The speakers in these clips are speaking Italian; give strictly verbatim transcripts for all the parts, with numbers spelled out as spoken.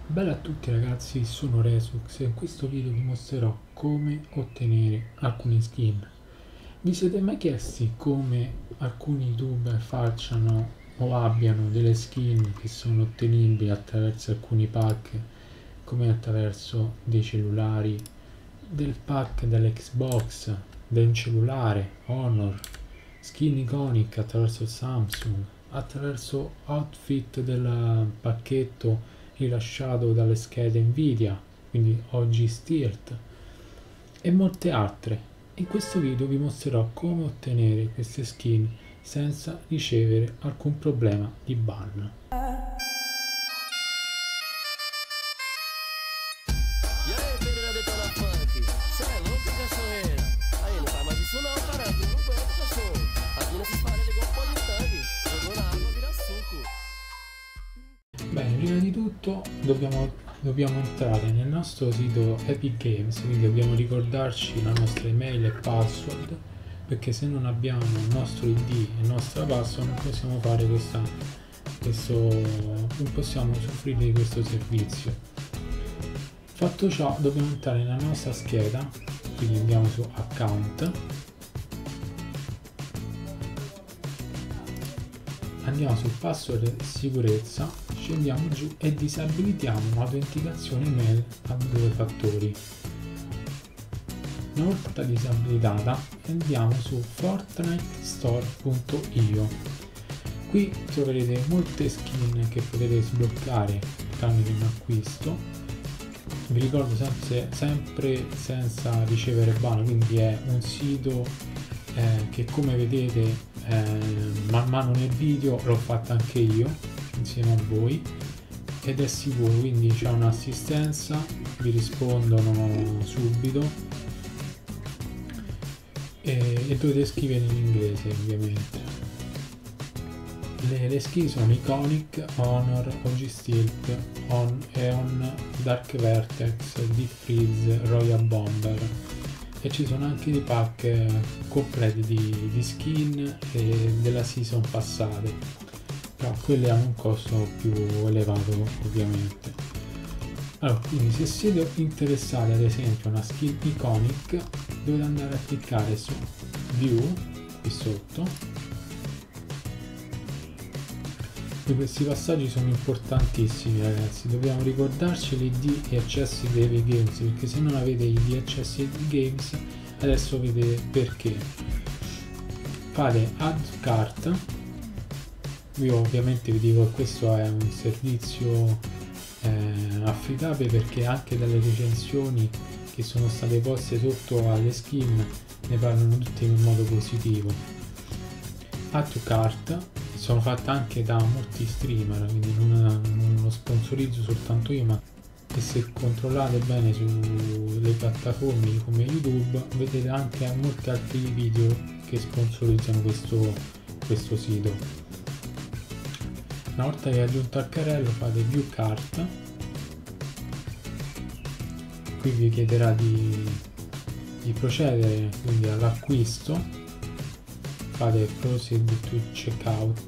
Bella a tutti ragazzi, sono Resux e in questo video vi mostrerò come ottenere alcune skin. Vi siete mai chiesti come alcuni youtuber facciano o abbiano delle skin che sono ottenibili attraverso alcuni pack, come attraverso dei cellulari, del pack dell'Xbox, del cellulare, Honor, skin iconic attraverso il Samsung, attraverso outfit del pacchetto rilasciato dalle schede Nvidia, quindi O G Stirt e molte altre. In questo video vi mostrerò come ottenere queste skin senza ricevere alcun problema di ban. Bene, prima di tutto dobbiamo, dobbiamo entrare nel nostro sito Epic Games, quindi dobbiamo ricordarci la nostra email e password, perché se non abbiamo il nostro I D e il nostro password non possiamo fare questa, questo, non possiamo usufruire di questo servizio. Fatto ciò dobbiamo entrare nella nostra scheda, quindi andiamo su account, andiamo sul password sicurezza, scendiamo giù e disabilitiamo l'autenticazione email a due fattori. Una volta disabilitata andiamo su fortnite store punto i o. Qui troverete molte skin che potete sbloccare tramite un acquisto. Vi ricordo sempre, sempre senza ricevere ban, quindi è un sito eh, che, come vedete, eh, man mano nel video l'ho fatto anche io insieme a voi ed è sicuro, quindi c'è un'assistenza, vi rispondono subito e, e dovete scrivere in inglese ovviamente. Le, le skin sono Iconic, Honor, O G Stilt, On, Eon, Dark Vertex, Deep Freeze, Royal Bomber, e ci sono anche dei pack completi di, di skin e della season passate, però quelle hanno un costo più elevato ovviamente. Allora, quindi se siete interessati ad esempio a una skin Iconic dovete andare a cliccare su View qui sotto. E questi passaggi sono importantissimi ragazzi, dobbiamo ricordarci l'I D e accessi di Epic Games, perché se non avete I D e accessi di Epic Games adesso vedete perché. Fate add cart. Io ovviamente vi dico che questo è un servizio eh, affidabile, perché anche dalle recensioni che sono state poste sotto alle skin ne parlano tutte in modo positivo. Add to cart sono fatte anche da molti streamer, quindi non, non lo sponsorizzo soltanto io, ma e se controllate bene sulle piattaforme come YouTube vedete anche molti altri video che sponsorizzano questo, questo sito. Una volta che aggiunto al carrello fate View Cart, qui vi chiederà di, di procedere quindi all'acquisto, fate Proceed to Checkout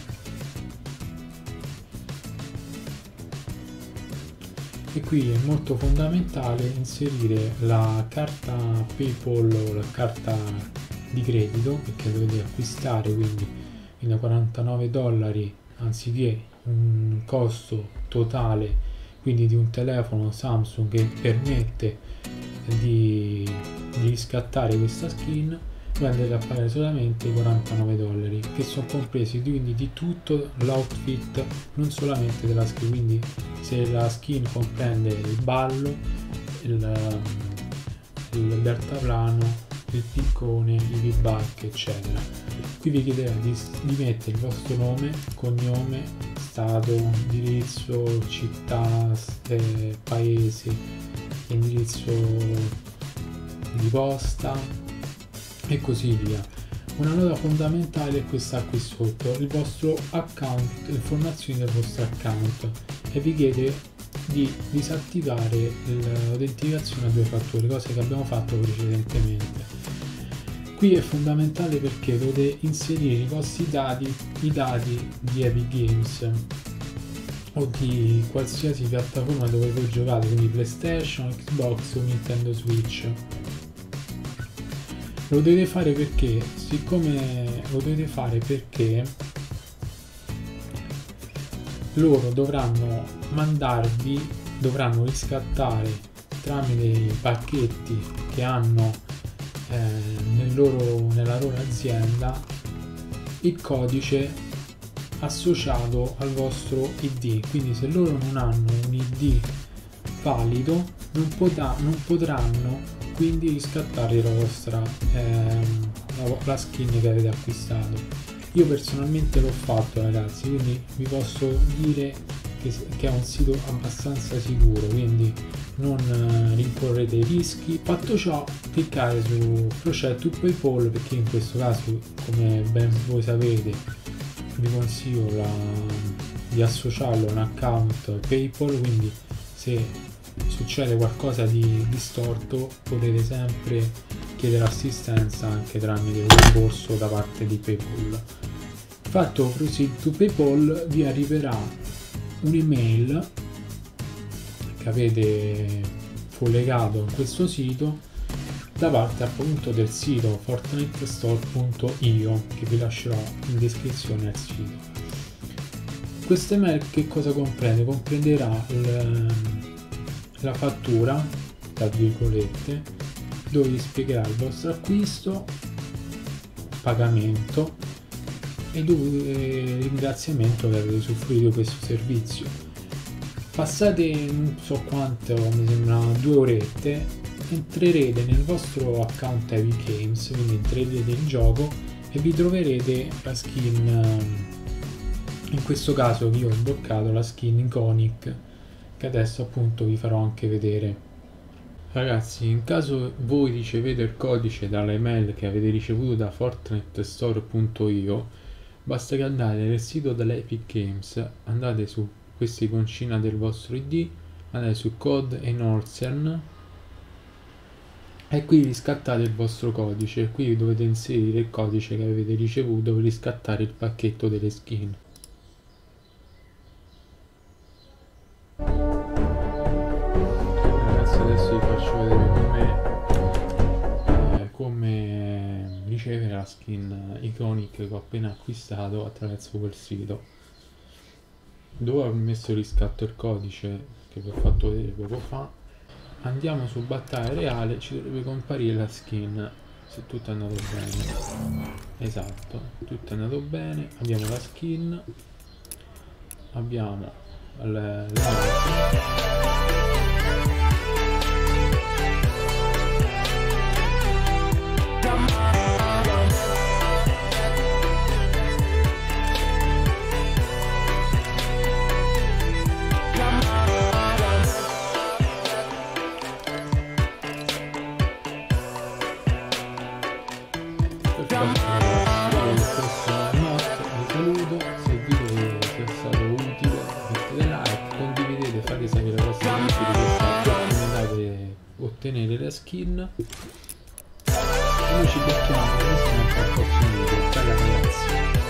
e qui è molto fondamentale inserire la carta PayPal o la carta di credito, perché dovete acquistare quindi fino a quarantanove dollari anziché un costo totale quindi di un telefono Samsung che permette di, di riscattare questa skin. Voi andrete a pagare solamente quarantanove dollari, che sono compresi quindi di tutto l'outfit, non solamente della skin. Quindi se la skin comprende il ballo, il, il deltaplano, il piccone, i V-Buck eccetera. Qui vi chiederà di, di mettere il vostro nome, cognome, stato, indirizzo, città, eh, paese, indirizzo di posta e così via. Una nota fondamentale è questa qui sotto, il vostro account, informazioni del vostro account, e vi chiede di disattivare l'autenticazione a due fattori, cosa che abbiamo fatto precedentemente. Qui è fondamentale perché dovete inserire i vostri dati, i dati di Epic Games. o di qualsiasi piattaforma dove voi giocate, quindi PlayStation, Xbox o Nintendo Switch. Lo dovete fare perché, siccome lo dovete fare perché loro dovranno mandarvi, dovranno riscattare tramite i pacchetti che hanno eh, nel loro, nella loro azienda il codice associato al vostro I D. Quindi se loro non hanno un I D valido non, potrà, non potranno quindi riscattare la vostra ehm, la, la skin che avete acquistato. Io personalmente l'ho fatto, ragazzi, quindi vi posso dire che, che è un sito abbastanza sicuro, quindi non eh, rincorrete i rischi. Fatto ciò, cliccate su Proceed to PayPal, perché in questo caso, come ben voi sapete, vi consiglio la, di associarlo a un account PayPal, quindi se succede qualcosa di distorto potete sempre chiedere assistenza anche tramite un rimborso da parte di PayPal. Fatto Proceed to PayPal, vi arriverà un'email che avete collegato in questo sito da parte appunto del sito fortnite store punto io, che vi lascerò in descrizione al sito. Questa email che cosa comprende? Comprenderà il, la fattura, tra virgolette, dove vi spiegherà il vostro acquisto, pagamento e dove eh, ringraziamento che avete usufruito di questo servizio. Passate non so quanto, mi sembra due orette, entrerete nel vostro account Epic Games, quindi entrerete in gioco e vi troverete la skin, in questo caso io ho sbloccato la skin Iconic, che adesso appunto vi farò anche vedere. Ragazzi, in caso voi ricevete il codice dall'email che avete ricevuto da fortnite store punto io, basta che andate nel sito dell'Epic Games, andate su questa iconcina del vostro I D, andate su Code Enhanced e qui riscattate il vostro codice. Qui dovete inserire il codice che avete ricevuto per riscattare il pacchetto delle skin. Ragazzi, adesso vi faccio vedere come, eh, come ricevere la skin Iconic che ho appena acquistato attraverso quel sito. Dopo aver messo il riscatto il codice che vi ho fatto vedere poco fa, andiamo su battaglia reale, ci dovrebbe comparire la skin se tutto è andato bene. Esatto, tutto è andato bene, abbiamo la skin, abbiamo l'arte. Saluto, se il video vi è stato utile mettete like, condividete, fate sapere la vostra amici di questa opportunità per ottenere la skin e noi ci becchiamo al prossimo video. Ciao ragazzi.